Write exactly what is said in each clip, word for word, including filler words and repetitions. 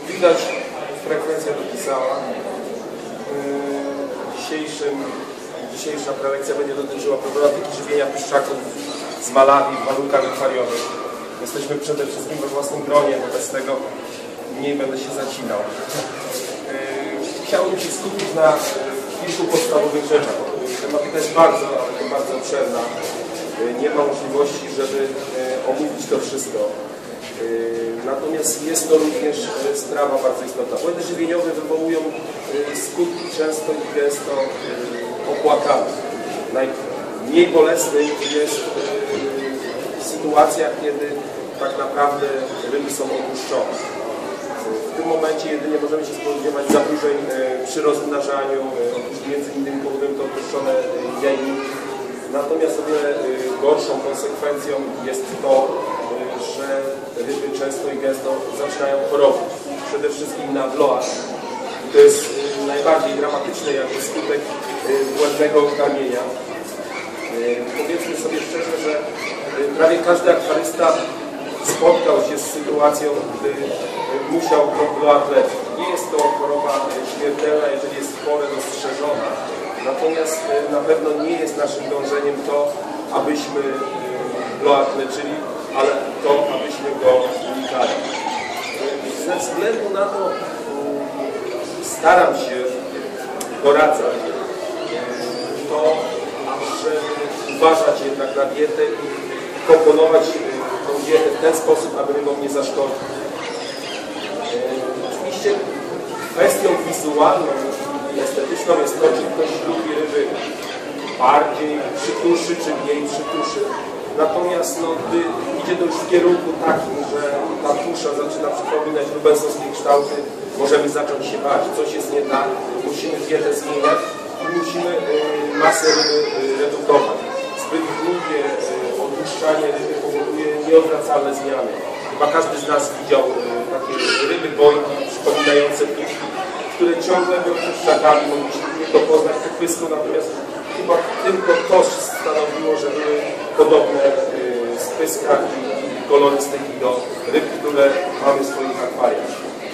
Widać, frekwencja dopisała. Dzisiejszym, dzisiejsza prelekcja będzie dotyczyła problematyki żywienia piszczaków z Malawi w warunkach akwariowych. Jesteśmy przede wszystkim we własnym gronie, wobec tego mniej będę się zacinał. Chciałbym się skupić na kilku podstawowych rzeczach. Tematyka jest bardzo, ale bardzo obszerna. Nie ma możliwości, żeby omówić to wszystko. Natomiast jest to również sprawa bardzo istotna. Błędy żywieniowe wywołują skutki często i gęsto opłakane. Najmniej bolesny jest sytuacja, kiedy tak naprawdę ryby są opuszczone. W tym momencie jedynie możemy się spodziewać zaburzeń przy rozmnażaniu, między innymi powodem to opuszczone jajniki. Natomiast o wiele gorszą konsekwencją jest to, że ryby często i gęsto zaczynają chorować. Przede wszystkim na bloach. To jest najbardziej dramatyczny jakby skutek błędnego karmienia. Powiedzmy sobie szczerze, że prawie każdy akwarysta spotkał się z sytuacją, gdy musiał bloach leczyć. Nie jest to choroba śmiertelna, jeżeli jest w porę dostrzeżona. Natomiast na pewno nie jest naszym dążeniem to, abyśmy bloach leczyli, ale to, abyśmy go unikali. Ze względu na to staram się doradzać to, żeby uważać jednak na dietę i komponować tą dietę w ten sposób, aby rybom nie zaszkodzić. Oczywiście kwestią wizualną i estetyczną jest to, czy ktoś lubi ryby bardziej przytuszy, czy mniej przytuszy. Natomiast no, gdy idzie to już w kierunku takim, że ta tusza zaczyna przypominać rubensowskie kształty, możemy zacząć się bać. Coś jest nie tak, musimy dietę zmieniać i musimy y, masę ryby y, redukować. Zbyt długie y, odłuszczanie ryby powoduje nieodwracalne zmiany. Chyba każdy z nas widział y, takie ryby bojki przypominające puszki, które ciągle były pszczakami, mogliśmy nie poznać tych pysku, natomiast chyba tylko to stanowiło, że były podobne y, z pyskach i, i kolorystyki do ryb, które mamy w swoich akwariach.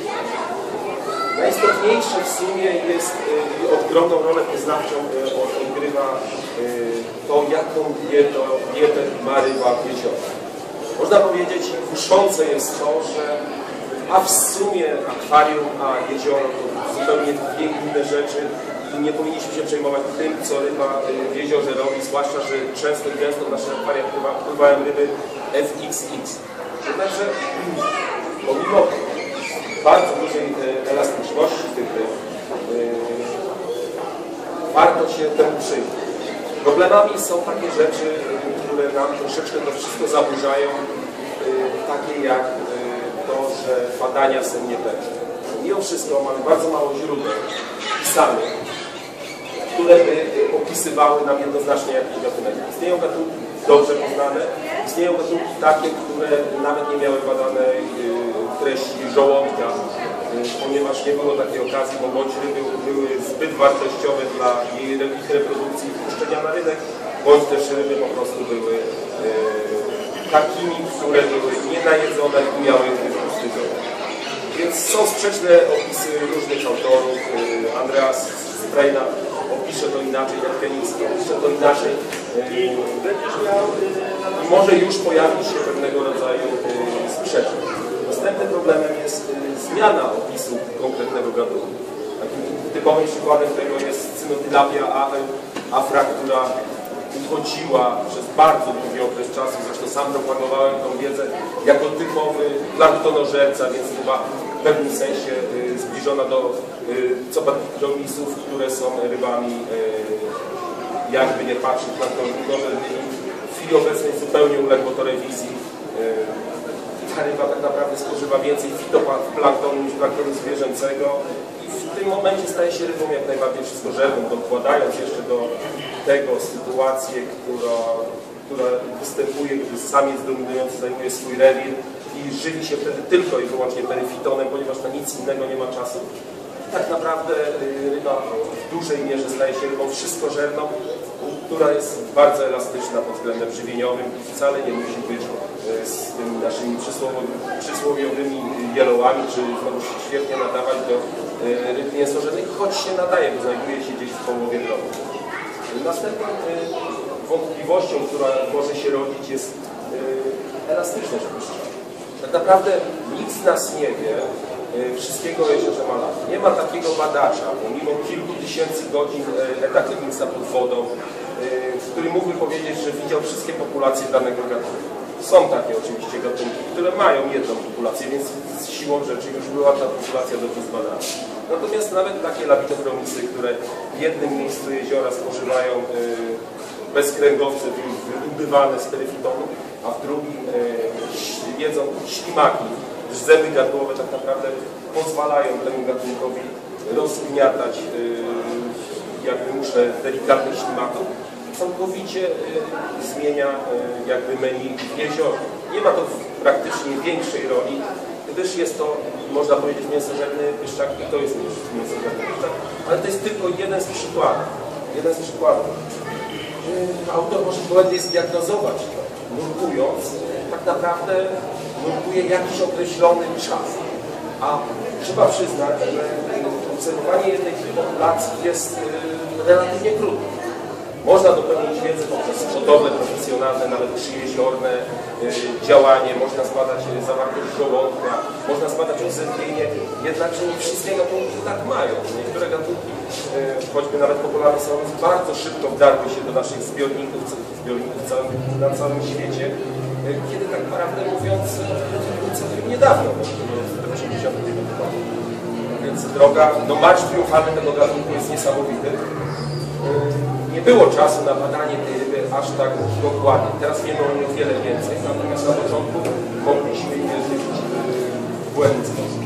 Najistotniejsze w sumie jest i y, ogromną rolę poznawczą y, odgrywa y, to, jaką dietę, dietę ma ryba w jeziorze. Można powiedzieć, kuszące jest to, że a w sumie akwarium, a jezioro to zupełnie dwie inne rzeczy. Nie powinniśmy się przejmować tym, co ryba w jeziorze robi, zwłaszcza, że często i gęsto w naszych akwariach pływają ryby F X X. Jednakże pomimo bardzo dużej elastyczności tych ryb, warto się temu przyjrzeć. Problemami są takie rzeczy, które nam troszeczkę to wszystko zaburzają, takie jak to, że badania są niepewne. Mimo wszystko mamy bardzo mało źródeł pisanych, które by opisywały nam jednoznacznie jakiś gatunek. Istnieją gatunki dobrze poznane, istnieją gatunki takie, które nawet nie miały badanej treści żołądka, ponieważ nie było takiej okazji, bo bądź ryby były zbyt wartościowe dla jej ich reprodukcji i puszczenia na rynek, bądź też ryby po prostu były takimi, które były nienajedzone i miały pusty żołądek. Więc są sprzeczne opisy różnych autorów. Andreas Strejna opisze to inaczej, jak Keniński opisze to inaczej. I może już pojawić się pewnego rodzaju sprzeczność. Następnym problemem jest zmiana opisu konkretnego gatunku. Takim typowym przykładem tego jest Cynotylapia afra, która uchodziła przez bardzo długi okres czasu, zresztą sam propagowałem tą wiedzę, jako typowy planktonożerca, więc chyba w pewnym sensie y, zbliżona do y, copatidromisów, które są rybami, y, jakby nie patrzeć, planktonożernymi. W chwili obecnej zupełnie uległo to rewizji. Y, ta ryba tak naprawdę spożywa więcej fitoplanktonu niż planktonu zwierzęcego i w tym momencie staje się rybą jak najbardziej wszystkożerną, dokładając jeszcze do tego sytuację, która, która występuje, gdy samiec dominujący zajmuje swój rewir i żywi się wtedy tylko i wyłącznie peryfitonem, ponieważ na nic innego nie ma czasu. Tak naprawdę ryba w dużej mierze staje się rybą wszystkożerną, która jest bardzo elastyczna pod względem żywieniowym i wcale nie musi być z tymi naszymi przysłowiowymi jelołami, czy znowu się świetnie nadawać do ryb mięsożernych, choć się nadaje, bo znajduje się gdzieś w połowie drogi. Następną wątpliwością, która może się rodzić, jest elastyczność puszcza. Tak naprawdę nikt z nas nie wie wszystkiego o jeziorze Malawi. Nie ma takiego badacza, pomimo kilku tysięcy godzin Edda Clemmensa pod wodą, który mógłby powiedzieć, że widział wszystkie populacje danego gatunku. Są takie oczywiście gatunki, które mają jedną populację, więc z siłą rzeczy już była ta populacja dobrze zbadana. Natomiast nawet takie labitochromicy, które w jednym miejscu jeziora spożywają bezkręgowce wydobywane z peryfitonu, a w drugim jedzą ślimaki, zęby gardłowe tak naprawdę pozwalają temu gatunkowi rozgniatać jakby muszle delikatnych ślimaków, całkowicie zmienia jakby menu jeziora. Nie ma to praktycznie większej roli, gdyż jest to, można powiedzieć, mięsożerny pyszczak i to jest mięsożerny pyszczak, ale to jest tylko jeden z przykładów. Jeden z przykładów. Autor może błędnie zdiagnozować to, nurkując, tak naprawdę nurkuje jakiś określony czas. A trzeba przyznać, że obserwowanie jednej populacji jest relatywnie krótkie. Można dopełnić wiedzę poprzez hodowle profesjonalne, nawet przyjeziorne działanie, można zbadać zawartość żołądka, można zbadać uzębienie, jednakże nie wszystkie gatunki tak mają. Niektóre gatunki, choćby nawet popularne są, bardzo szybko wdarły się do naszych zbiorników, zbiorników na całym świecie, kiedy tak naprawdę mówiąc całkiem niedawno, w osiemdziesiątym roku. Więc droga, no marsz triumfalny tego gatunku jest niesamowity. Nie było czasu na badanie tej ryby aż tak dokładnie. Teraz wiemy o niej o wiele więcej, natomiast na początku mogliśmy wierzyć w błędny sposób.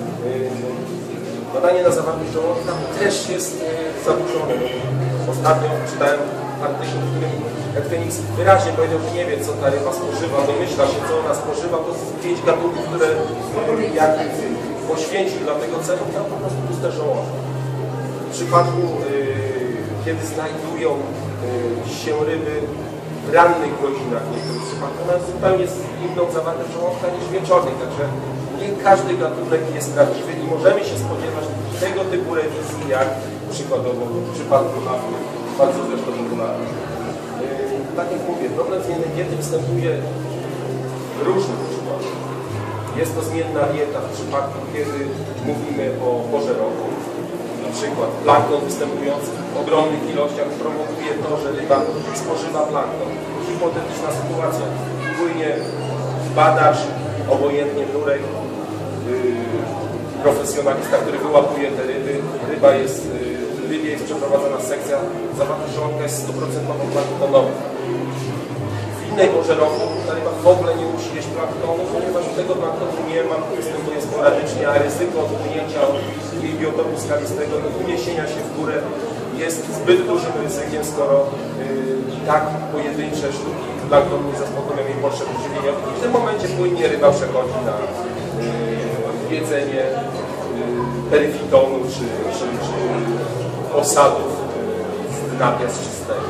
Badanie na zawartość żołądka też jest zaburzone. Ostatnio czytałem artykuł, w którym Ed Clemmens wyraźnie powiedział, że nie wie, co ta ryba spożywa, domyśla się, co ona spożywa, to jest pięć gatunków, które jak poświęcił dla tego celu, tam po prostu puste żołądki. W przypadku kiedy znajdują się ryby w rannych godzinach, w niektórych przypadkach, mają zupełnie inną zawartość żołądka niż wieczornych, także nie każdy gatunek jest prawdziwy i możemy się spodziewać tego typu rewizji, jak przykładowo w przypadku mafii, bardzo zresztą popularny. Tak jak mówię, problem zmiennej diety występuje w różnych przypadkach. Jest to zmienna dieta w przypadku, kiedy mówimy o porze roku. Na przykład plankton występujący w ogromnych ilościach prowokuje to, że ryba spożywa plankton. Hipotetyczna sytuacja. Płynie badacz, obojętnie nurek, yy, profesjonalista, który wyłapuje te ryby. Ryba jest, yy, rybie jest przeprowadzona sekcja, zawartość żołądka jest stuprocentowo planktonową. W innej porze roku ta ryba w ogóle nie musi jeść planktonu, ponieważ tego planktonu nie ma, występuje sporadycznie, a ryzyko odpłynięcia jej biotopu skalistego i uniesienia się w górę jest zbyt dużym ryzykiem, skoro yy, tak pojedyncze sztuki planktonu nie zaspokoją jej potrzeb żywieniowych. I w tym momencie płynnie ryba przechodzi na yy, jedzenie yy, peryfitonu czy, czy, czy osadów yy, z dna piaszczystego.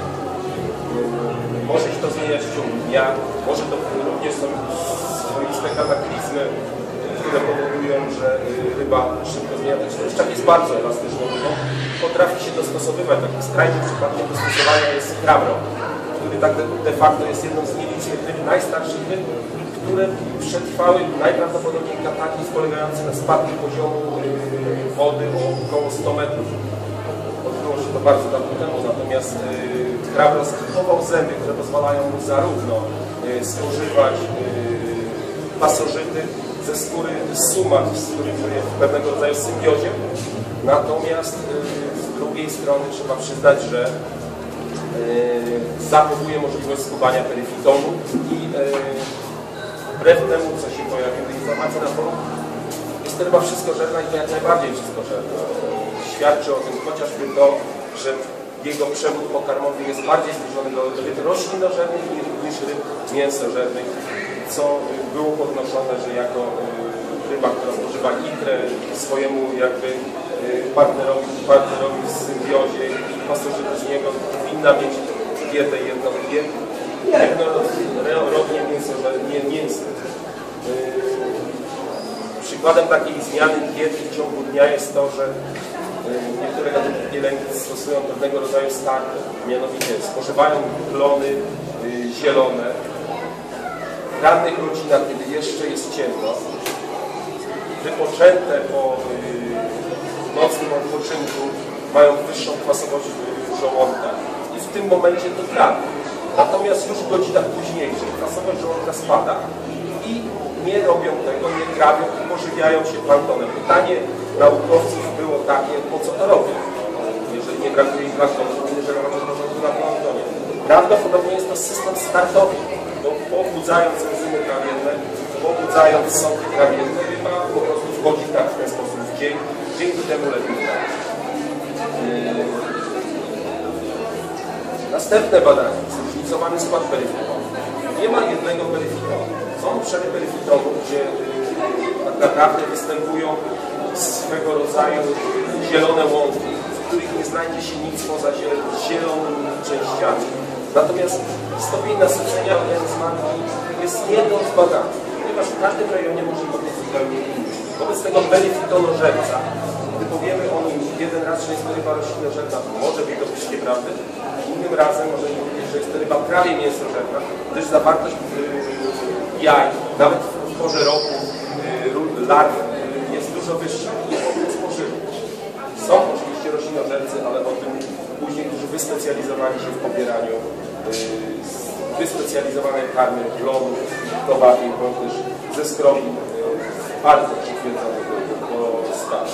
Yy, może się to zmieniać w ciągu dnia, może to również są swoiste kataklizmy, które powodują, że ryba szybko zmienia. Pyszczak jest bardzo elastyczną rybą, potrafi się dostosowywać. Takim skrajnym przypadkiem dostosowania jest krabro, który tak de facto jest jedną z nielicznych ryb, najstarszych ryb, które przetrwały najprawdopodobniej kataklizm polegający na spadku poziomu wody o około sto metrów. Odbyło się to bardzo dawno temu, natomiast krabro zachował zęby, które pozwalają mu zarówno spożywać pasożyty ze skóry sumak, z którym żyje w pewnego rodzaju symbiozie. Natomiast z drugiej strony trzeba przyznać, że zachowuje możliwość skubania peryfitonu i wbrew temu, co się pojawiły informacje na forum, jest to ryba wszystkożerna i to jak najbardziej wszystkożerna. Świadczy o tym chociażby to, że jego przewód pokarmowy jest bardziej zbliżony do ryb roślinożernych niż ryb mięsożernych, co było podnoszone, że jako ryba, która spożywa ikrę swojemu jakby partnerowi, partnerowi w symbiozie i pasożyt z niego powinna mieć dietę jednorodnie mięsną. Przykładem takiej zmiany diety w ciągu dnia jest to, że niektóre gatunki pielęgnic stosują pewnego rodzaju starty, mianowicie spożywają plony zielone. W rannych godzinach, kiedy jeszcze jest ciemno, wypoczęte po nocnym odpoczynku, mają wyższą kwasowość żołądka i w tym momencie to trawią. Natomiast już w godzinach późniejszych kwasowość żołądka spada i nie robią tego, nie trawią i pożywiają się planktonem. Pytanie naukowców było takie, po co to robią? Jeżeli nie brakuje im planktonu, to nie żerować porządku na planktonie. Prawdopodobnie jest to system startowy, bo pobudzając enzymy trawienne, pobudzając soki trawienne, ryba po prostu wchodzi tak w ten sposób w dzień, dzięki temu lepiej trawi. Następne badanie, zróżnicowany skład peryfitonu. Nie ma jednego peryfitonu. Są obszary peryfitonu, gdzie tak naprawdę występują swego rodzaju zielone łąki, w których nie znajdzie się nic poza zielonymi częściami. Natomiast stopień nasycenia enzymami jest jedną z badań, ponieważ w każdym rejonie może być zupełnie inny. Wobec tego peryfitonożerca, gdy powiemy o nim jeden raz, że jest to ryba roślinożerna, może być dopuścić prawdy. Innym razem możemy powiedzieć, że jest to ryba prawie mięsożerna, gdyż zawartość yy, jaj, nawet w porze roku, yy, larw yy, jest dużo wyższa i jest spożywy. Są oczywiście roślinożercy, ale o tym później, którzy wyspecjalizowali się w pobieraniu yy, wyspecjalizowanej karmy, plonów, towarów, bądź ze skrobi yy, bardzo przytwierdzonych do stawu.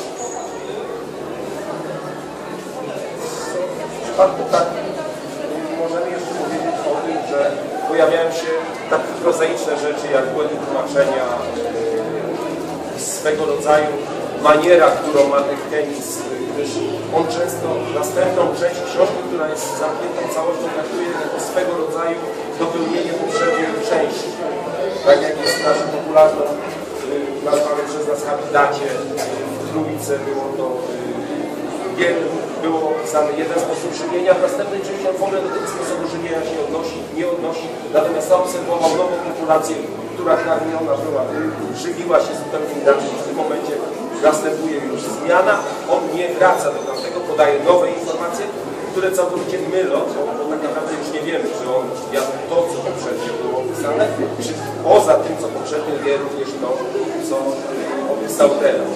W przypadku takim możemy jeszcze powiedzieć o tym, że pojawiają się takie prozaiczne rzeczy jak błędy tłumaczenia, yy, swego rodzaju maniera, którą ma Edkenis, gdyż on często następną część książki, która jest zamkniętą całością, traktuje jako swego rodzaju dopełnienie poprzedniej części. Tak jak jest naszą popularną, yy, nazwane przez nas habidacie, w trójce było to yy, było opisany jeden sposób żywienia, w następnej części on w ogóle do tego sposobu żywienia się odnosi, nie odnosi, natomiast zaobserwował nową populację, która karmiona była, żywiła się zupełnie inaczej. W tym momencie następuje już zmiana, on nie wraca do tamtego, podaje nowe informacje, które całkowicie mylą, bo, bo tak naprawdę już nie wiemy, czy on jadł to, co poprzednio było opisane, czy poza tym, co poprzednio wie również to, co opisał teraz.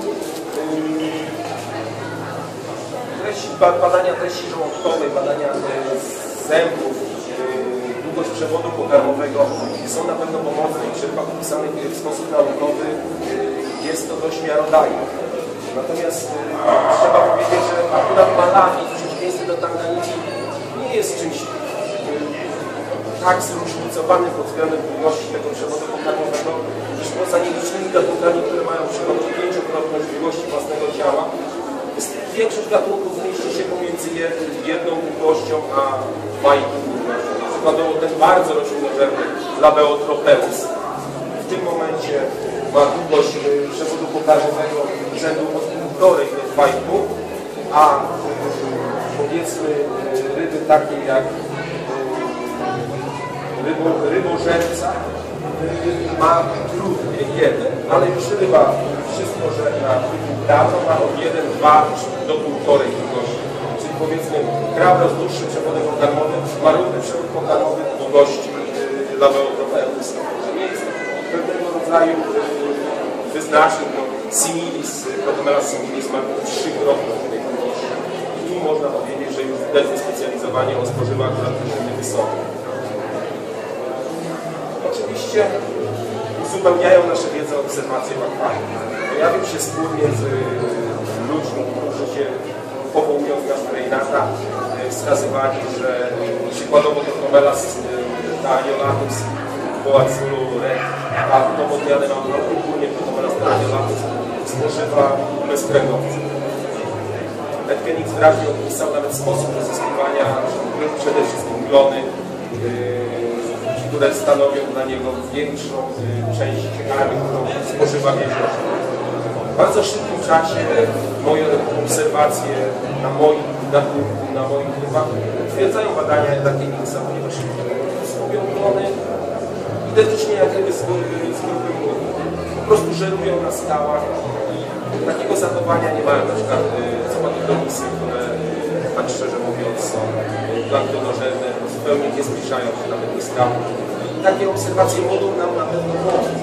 Badania treści żołądkowej, badania zębów, długość przewodu pokarmowego są na pewno pomocne i w przypadku pisanych w sposób naukowy jest to dość miarodajne. Natomiast trzeba powiedzieć, że akurat Malawi w przeciwieństwie do Tanganiki nie jest czymś tak zróżnicowanym pod względem długości tego przewodu pokarmowego, gdyż poza nielicznymi gatunkami, które mają przewodnią pięciokrotność długości własnego ciała, większość gatunków mieści się pomiędzy jedną długością a dwa i pół długością. Przykładowo ten bardzo roślinożerny Labeotropeus w tym momencie ma długość przewodu pokarmowego rzędu od półtorej do dwa i pół, a powiedzmy ryby takie jak rybo, rybożerca ma trudniej jeden, ale już ryba wszystko żerna dawno ma od jeden do dwóch do półtorej długości. Czyli powiedzmy krawa z dłuższym przewodem pokarmowym ma równy przewód pokarmowy długości yy, Labeotropeus. Nie jest pewnego rodzaju yy, wyznacznik, no, similis, Protomela similis ma trzykrotną tej długości. I tu można powiedzieć, że już widać wyspecjalizowanie o spożywach rzadkości wysokie. Oczywiście uzupełniają nasze wiedzę obserwacje w akwarium. Pojawił się spór między ludźmi, którzy się powołując na Freinata wskazywali, że przykładowo Protomelas taaniolatus boaculu red, a domodniany mam ogólnie Protomelas taaniolatus spożywa bezkręgowce. Edkenis wyraźnie opisał nawet sposób pozyskiwania, przede wszystkim glony, które stanowią dla niego większą część armii, którą spożywa miesiąc. W bardzo szybkim czasie moje obserwacje na moich gatunku, na moich rybach potwierdzają badania takie Nixa, ponieważ mówią one identycznie jak ryby z, z grupy młodych. Po prostu żerują na skałach i takiego zachowania nie mają na przykład copatodonusy, które tak szczerze mówiąc są planktonożerne, zupełnie nie zbliżają się nawet do skał. I takie obserwacje mogą nam na pewno pomóc.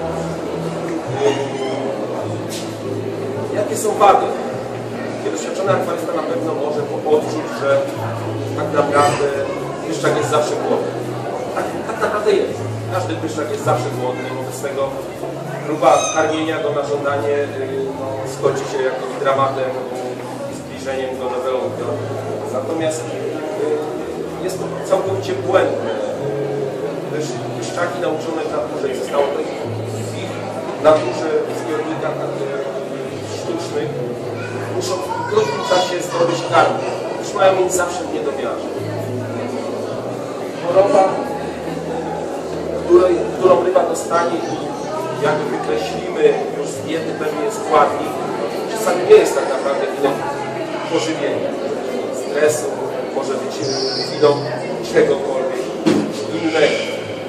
Jakie są wady? Doświadczony akwarysta na pewno może odczuć, że tak naprawdę pyszczak jest zawsze głodny. Tak, tak naprawdę jest. Każdy pyszczak jest zawsze głodny, wobec tego próba karmienia go na żądanie no, skończy się jakimś dramatem i zbliżeniem go do żołądka. Natomiast jest to całkowicie błędne. Pyszczaki nauczone w naturze i zostało to w ich naturze w zbiornikach sztucznych muszą w krótkim czasie zdobyć karmę, już mają mieć zawsze w niedomiarze. Choroba, której, którą ryba dostanie i jakby wykreślimy już z diety pewnie składnik, czasami nie jest tak naprawdę winą pożywienia, stresu, może być winą czegokolwiek innego.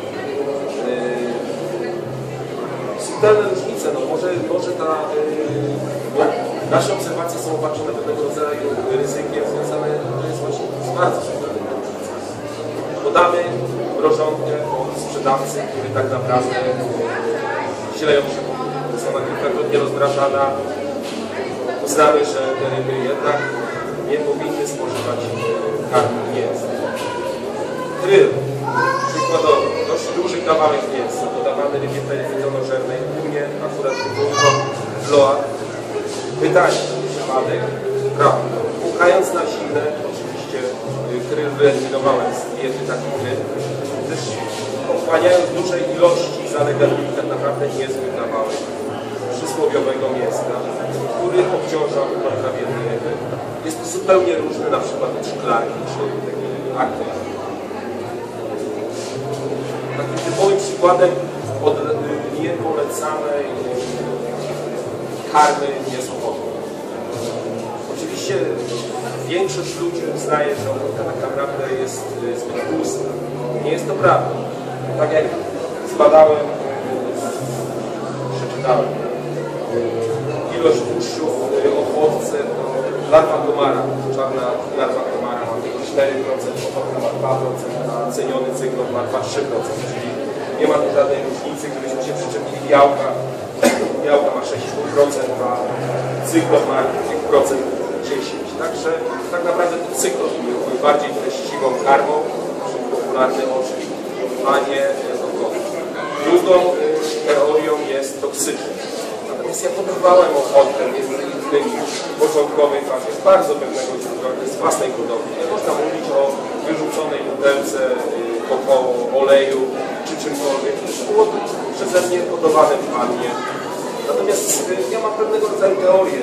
Subtelne różnice, no może, może ta, bo nasze obserwacje są obarczone pewnego rodzaju ryzykiem związane jest właśnie z bardzo subtelnymi różnicami. Podamy mrożonkę od sprzedawcy, który tak naprawdę źle ją przygotowuje. Jest ona kilkakrotnie rozmrażana. Uznamy, że te ryby jednak nie powinny spożywać karmy mięsa. Kryl. Przykładowo, dość duży kawałek mięsa podawany rybie peryfitonożernej, u mnie akurat wywołano floa. Pytanie, przypadek, prawda. Pukając na zimne, oczywiście kryl wyeliminowałem z diety takich ryb, gdyż pochłaniając dużej ilości zalegami tak naprawdę niezły kawałek przysłowiowego mięska, który obciąża ultrawienne ryby. Jest to zupełnie różny na przykład od szklarki czy aktor. Takim typowym przykładem od niepolecanej karmy nie są ochotki. Oczywiście większość ludzi uznaje, że ochotka tak naprawdę jest zbyt tłusta. Nie jest to prawda. Tak jak zbadałem, przeczytałem, ilość tłuszczów w ochotce to larwa komara, czarna larwa komara ma tylko cztery procent, ochotka ma dwa procent, a ceniony cyklon ma dwa do trzech procent, czyli nie ma tu żadnej różnicy, gdybyśmy się przyczepili białka, białka ma sześć i pół procent, a cyklon ma tych procent dziesięć. Także tak naprawdę to cyklon był bardziej treściwą karmą, czyli popularny orzech, a nie ochotka. Drugą teorią jest toksyczność. Natomiast ja podawałem ochotkę między innymi początkowej fazie bardzo pewnego źródła z własnej hodowli. Nie można mówić o wyrzuconej butelce kokoło, oleju czy czymkolwiek. To było przeze mnie hodowane w pannie. Natomiast ja mam pewnego rodzaju teorię.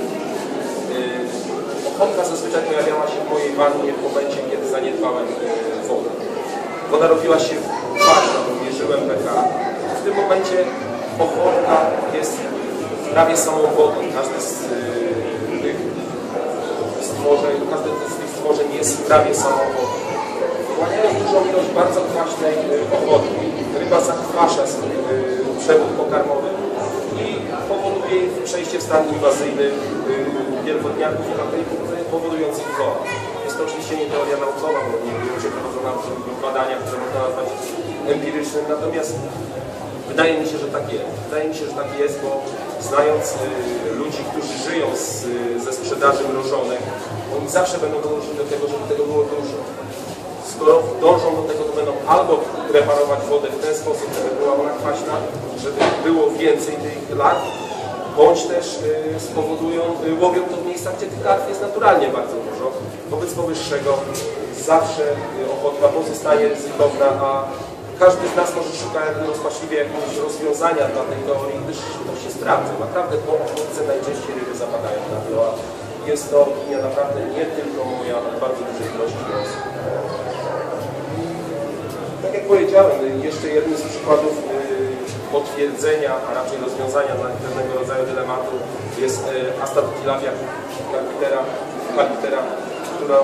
Ochotka zazwyczaj pojawiała się w mojej wannie w momencie, kiedy zaniedbałem wodę. Woda robiła się kwaśna, bo mierzyłem pH. W tym momencie ochotka jest prawie samą wodą. Każdy z tych stworzeń, każdy z tych stworzeń jest prawie samą wodą. Wchłaniając dużą ilość bardzo kwaśnej ochotki, ryba zakwasza swój przewód pokarmowy i powoduje przejście w stan inwazyjny pierwotniaków i bakterii powodujących floa. Jest to oczywiście nie teoria naukowa, bo nie było przeprowadzona badania, które można nazwać empirycznym, natomiast wydaje mi się, że tak jest. Wydaje mi się, że tak jest, bo znając y, ludzi, którzy żyją z, ze sprzedaży mrożonek, oni zawsze będą dążyć do tego, żeby tego było dużo. Skoro dążą do tego, to będą albo preparować wodę w ten sposób, żeby była ona kwaśna, żeby było więcej tych larw, bądź też y, spowodują, y, łowią to w miejscach, gdzie tych larw jest naturalnie bardzo dużo. Wobec powyższego zawsze y, ochotka pozostaje ryzykowna, a każdy z nas może szuka rozpaczliwie jakiegoś rozwiązania dla tej teorii, gdyż to się sprawdza. Naprawdę po ochotce najczęściej ryby zapadają na floa. Jest to opinia naprawdę nie tylko moja, ale bardzo dużej ilości osób. Tak jak powiedziałem, jeszcze jednym z przykładów potwierdzenia, a raczej rozwiązania dla pewnego rodzaju dylematu jest Astatotilapia palictera, którą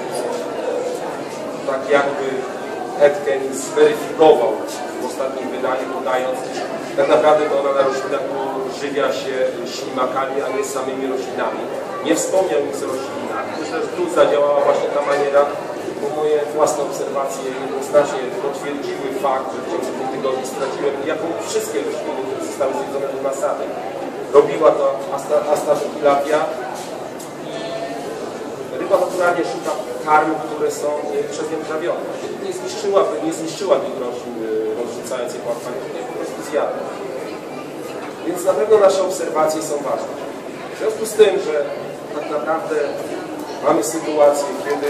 tak jakby Etken zweryfikował w ostatnim wydaniu, udając, że tak naprawdę to ona na roślinach żywia się ślimakami, a nie samymi roślinami. Nie wspomniał nic o roślinach. Myślę, że tu zadziałała właśnie ta maniera, bo moje własne obserwacje jednoznacznie potwierdziły fakt, że w ciągu dwóch tygodni straciłem jaką wszystkie rośliny, które zostały zjedzone do nasady. Robiła to Astatotilapia i ryba naturalnie szuka karm, które są przez nią trawione. Nie zniszczyłaby, nie zniszczyła tych roślin, rozrzucając je płatwami, tylko po prostu zjadła. Więc na pewno nasze obserwacje są ważne. W związku z tym, że tak naprawdę mamy sytuację, kiedy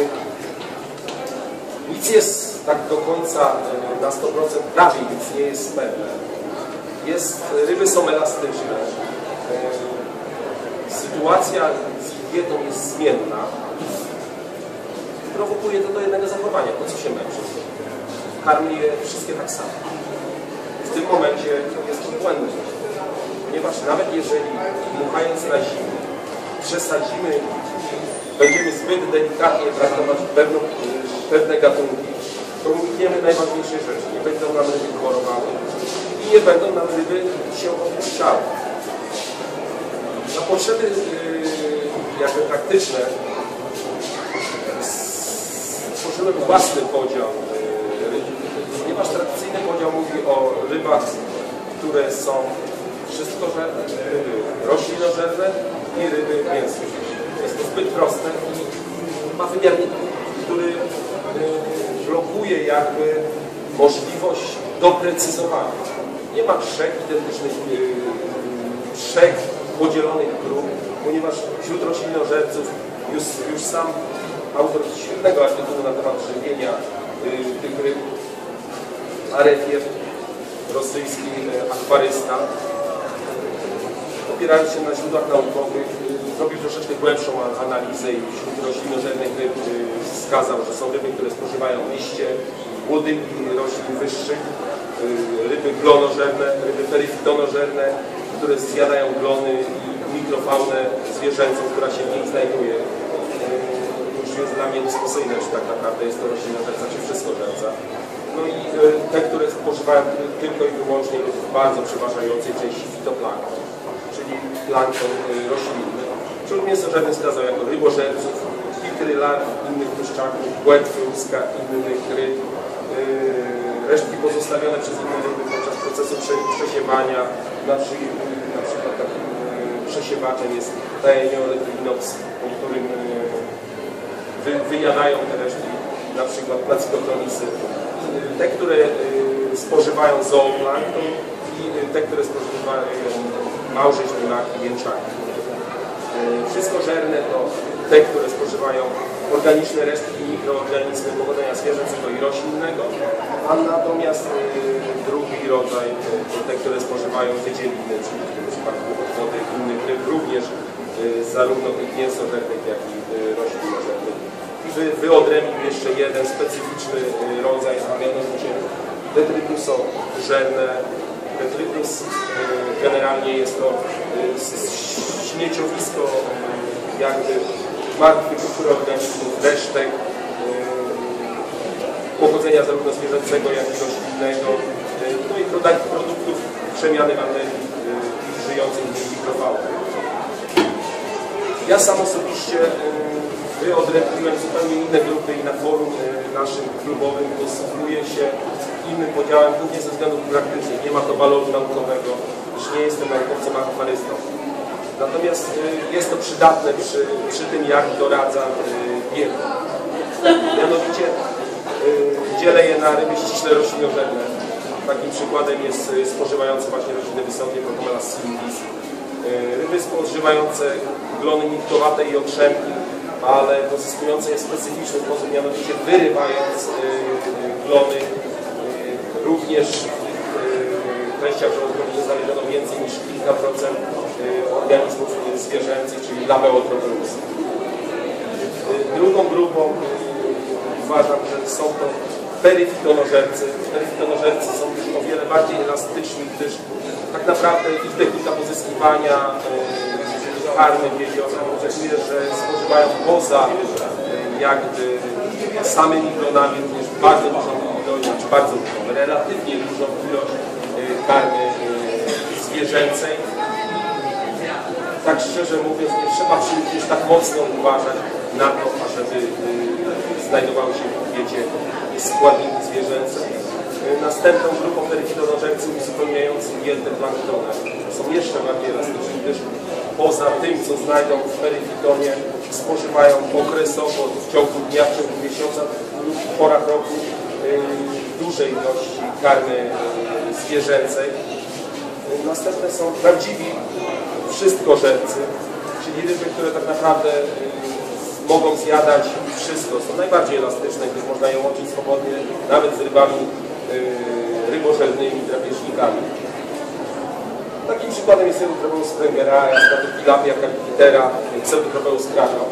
nic jest tak do końca na sto procent, prawie nic nie jest pewne. Jest, ryby są elastyczne. Sytuacja z ich dietą jest zmienna. Prowokuje to do jednego zachowania. Po co się męczyć? Karmi je wszystkie tak samo. W tym momencie jest to błędne. Ponieważ nawet jeżeli dmuchając na zimę przesadzimy, będziemy zbyt delikatnie traktować pewne, pewne gatunki, to unikniemy najważniejszej rzeczy. Nie będą nam ryby chorowały i nie będą nam ryby się opuszczały. Na potrzeby yy, jakby praktyczne stworzyłem własny podział yy, ryb, ponieważ tradycyjny podział mówi o rybach, które są wszystkożerne, ryby roślinożerne i ryby mięsne. Jest to zbyt proste i ma wymiar, który blokuje jakby możliwość doprecyzowania. Nie ma trzech identycznych, trzech podzielonych grup, ponieważ wśród roślinożerców już, już sam autor świetnego artykułu na temat żywienia tych ryb, Arefiew, rosyjski akwarysta, opierając się na źródłach naukowych, zrobił troszeczkę głębszą analizę i wśród roślinożernych ryb wskazał, że są ryby, które spożywają liście, łodygi roślin wyższych, ryby glonożerne, ryby peryfitonożerne, które zjadają glony i mikrofaunę zwierzęcą, która się w nich znajduje. Już jest dla mnie dyskusyjne, czy tak naprawdę jest to roślinożerca, czy wszystkożerca. No i te, które spożywają tylko i wyłącznie w bardzo przeważającej części fitoplankton, czyli plankton roślinny. Wśród mięsożernych wskazał jako rybożerców, ikry larw, innych tłuszczaków, płetwy łuska, innych ryb, resztki pozostawione przez inne ryby podczas procesu przesiewania. Na, przy, na przykład takim przesiewaczem jest Taeniolepidinops, po którym wy, wyjadają te resztki, na przykład placydochronisy. Te, które spożywają zooplankton i te, które spożywają małże ślimaki, mięczaki. Wszystkożerne to te, które spożywają organiczne resztki i mikroorganizmy pochodzenia zwierzęcego i roślinnego, a natomiast drugi rodzaj to te, które spożywają wydzieliny, czyli w tym przypadku odwody innych ryb, również zarówno tych mięsożernych, jak i roślinożernych. I wy, wyodrębnił jeszcze jeden specyficzny rodzaj, a mianowicie detrytusożerne. Detrytus generalnie jest to śmieciowisko jakby martwych mikroorganizmów, resztek pochodzenia zarówno zwierzęcego, jak i roślinnego, no i produktów przemiany materii żyjących w mikrofaunie. Ja sam osobiście wyodrębniłem zupełnie inne grupy i na forum naszym klubowym posługuję się innym podziałem, głównie ze względów praktycznych. Nie ma to waloru naukowego, już nie jestem naukowcem akwarystą. Natomiast jest to przydatne przy, przy tym, jak doradzam dietę. Mianowicie dzielę je na ryby ściśle roślinożerne. Takim przykładem jest spożywające właśnie rośliny wysokie, Protomela sylvis. Ryby spożywające glony nitkowate i otrzępki, ale pozyskujące je w specyficzny sposób, mianowicie wyrywając glony. Również w treściach żołądkowych znaleziono więcej niż kilka procent organizmów zwierzęcych, czyli Labeotropeus. Drugą grupą uważam, że są to peryfitonożercy. Peryfitonożercy są już o wiele bardziej elastyczni, gdyż tak naprawdę ich technika pozyskiwania yy, karmy wiedziona oczekuje, że spożywają poza yy, jakby samymi glonami również bardzo dużą ilość, czy bardzo dużą, relatywnie dużą ilość yy, karmy yy, zwierzęcej. Tak szczerze mówiąc, nie trzeba już tak mocno uważać na to, ażeby yy, znajdowały się w diecie składniki zwierzęce. Następną grupą peryfitonożerców uzupełniających dietę planktonem są jeszcze bardziej elastyczni, gdyż poza tym, co znajdą w peryfitonie, spożywają okresowo w ciągu dnia, w ciągu miesiąca lub w porach roku yy, duże ilości karmy yy, zwierzęcej. Yy, następne są prawdziwi wszystkożercy, czyli ryby, które tak naprawdę yy, mogą zjadać wszystko, są najbardziej elastyczne, gdyż można je łączyć swobodnie nawet z rybami yy, rybożernymi, drapieżnikami. Takim przykładem jest Pseudotropeus sprengera, Tilapia callicitera, Pseudotropeus krakow.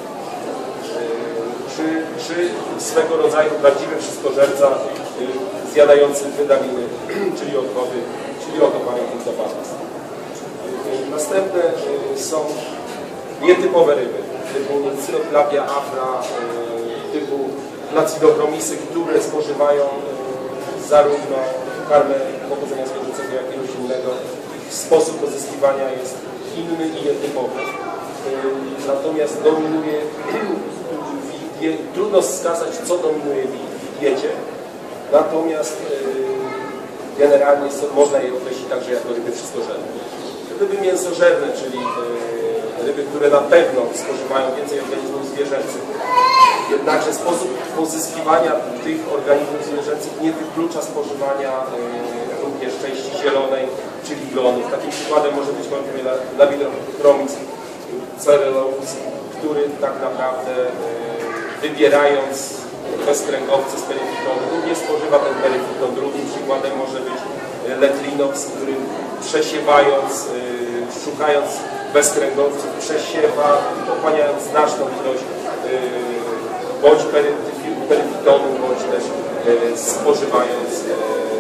Yy, czy, czy swego rodzaju prawdziwy wszystkożerca yy, zjadający wydaliny, czyli odchody, czyli otopanek Ixopapas. Yy, następne yy, są nietypowe ryby, typu Cynopilapia afra, yy, typu Placidochromisy, które spożywają yy, zarówno karmę pochodzenia zwierzęcego, jak i roślinnego. Ich sposób pozyskiwania jest inny i nietypowy. Yy, natomiast dominuje, je, trudno wskazać, co dominuje w diecie. Natomiast yy, generalnie so, można je określić także jako ryby wszystkożerne. Ryby mięsożerne, czyli yy, ryby, które na pewno spożywają więcej organizmów zwierzęcych. Jednakże sposób pozyskiwania tych organizmów zwierzęcych nie wyklucza spożywania yy, również części zielonej, czyli glonów. Takim przykładem może być Labidochromis cerulus, który tak naprawdę yy, wybierając bezkręgowce z peryfitonu również spożywa ten peryfiton. Drugim przykładem może być Letlinops, który przesiewając, yy, szukając bezkręgowców, przesiewa, pochłaniając znaczną ilość yy, bądź peryfitonu, bądź też yy, spożywając yy,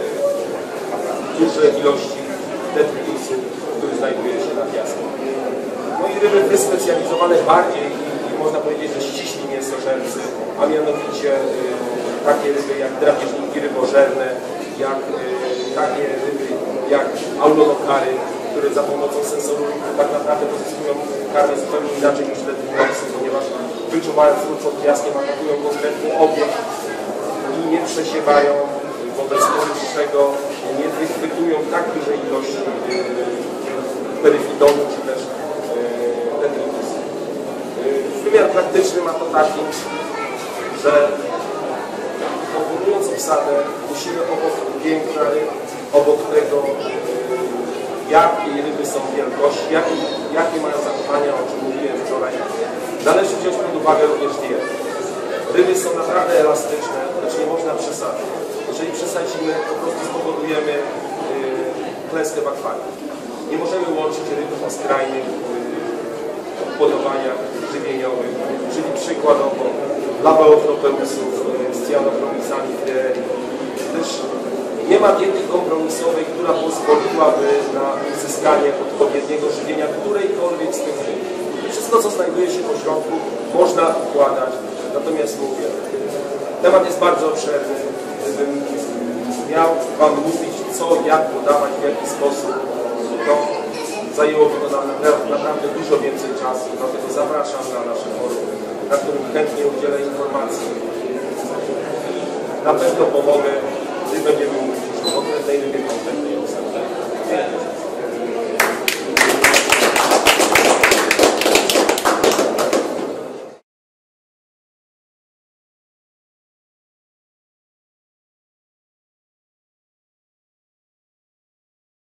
duże ilości detritusu, który znajduje się na piasku. No i ryby wyspecjalizowane bardziej i można powiedzieć, że ściśli mięsożercy, a mianowicie yy, takie ryby jak drapieżniki rybożerne, jak yy, takie ryby jak aulonokary, które za pomocą sensoru tak naprawdę pozyskują karmę zupełnie inaczej niż letlinoksy, ponieważ wyczuwając ruch pod piaskiem atakują konkretny obiekt i nie przesiewają, wobec czego nie wychwytują tak dużej ilości yy, peryfitonu czy też yy, detritusu. Yy, wymiar praktyczny ma to taki, że powołując obsadę musimy obok piękna ryb, obok tego yy, jakie ryby są wielkości, jakie, jakie mają zachowania, o czym mówiłem wczoraj. Należy wziąć pod uwagę również dietę. Ryby są naprawdę elastyczne, lecz nie można przesadzić. Jeżeli przesadzimy, po prostu spowodujemy yy, klęskę w akwarium. Nie możemy łączyć ryb o skrajnych yy, upodobaniach żywieniowych, czyli przykładowo Labeotropeusów yy, z cyanochromisami, gdyż nie ma diety kompromisowej, która pozwoliłaby na uzyskanie odpowiedniego żywienia którejkolwiek z tych ryb. Wszystko, co znajduje się po środku, można układać. Natomiast mówię, temat jest bardzo obszerny. Gdybym miał Wam mówić, co, jak podawać, w jaki sposób, to zajęłoby to nam naprawdę dużo więcej czasu. Dlatego zapraszam na nasze forum, na którym chętnie udzielę informacji. Na pewno pomogę, gdy będziemy mówić o konkretnej rybie, konkretnej obsadzie.